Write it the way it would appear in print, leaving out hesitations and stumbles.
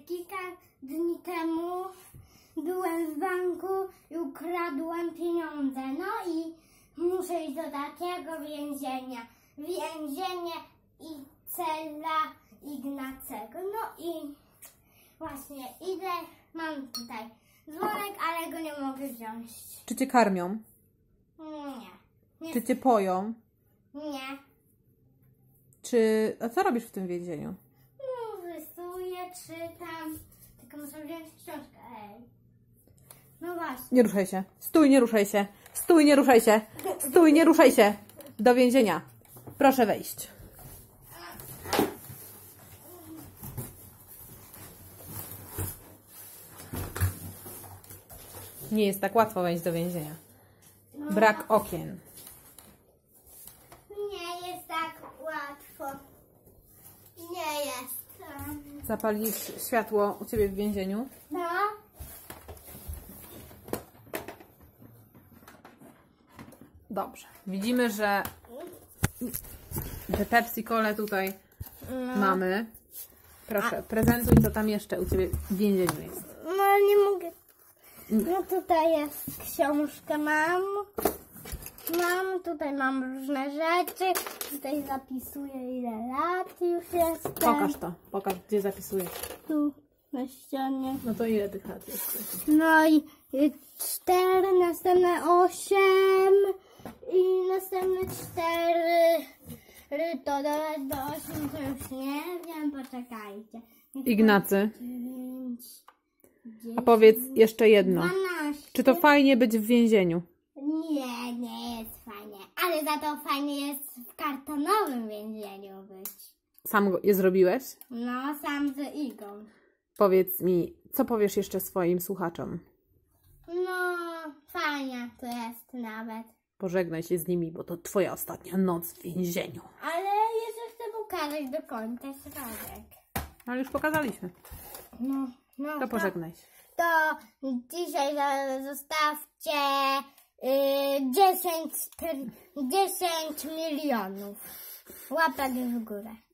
kilka dni temu byłem w banku i ukradłem pieniądze. No i muszę iść do takiego więzienia. Więzienie i cela Ignacego. No i właśnie idę, mam tutaj dzwonek, ale go nie mogę wziąć. Czy cię karmią? Nie. Czy cię poją? Nie. A co robisz w tym więzieniu? No, rysuję, czytam. Tylko muszę wziąć książkę. Ej. No właśnie. Nie ruszaj się. Stój, nie ruszaj się. Stój, nie ruszaj się. Stój, nie ruszaj się. Do więzienia. Proszę wejść. Nie jest tak łatwo wejść do więzienia. Brak okien. Nie jest tak łatwo. Nie jest. Zapalisz światło u ciebie w więzieniu? No. Dobrze. Widzimy, że Pepsi Colę tutaj mamy. Proszę, prezentuj, co tam jeszcze u ciebie w więzieniu jest. No nie mogę. No tutaj jest książka, tutaj mam różne rzeczy. Tutaj zapisuję, ile lat już jestem. Pokaż to. Pokaż, gdzie zapisujesz. Tu na ścianie. No to ile tych lat jest? No i 4, następne 8 i następne 4. To dodać do 8 to już nie wiem, poczekajcie. Ignacy, 9, 10, a powiedz jeszcze jedno. 12. Czy to fajnie być w więzieniu? Nie, nie jest fajnie. Ale za to fajnie jest w kartonowym więzieniu być. Sam je zrobiłeś? No, sam z Igą. Powiedz mi, co powiesz jeszcze swoim słuchaczom? No, fajnie to jest nawet. Pożegnaj się z nimi, bo to twoja ostatnia noc w więzieniu. Ale jeszcze chcę pokazać do końca środek. Ale już pokazaliśmy. No, To pożegnaj się. To dzisiaj zostawcie 10 milionów łapek w górę.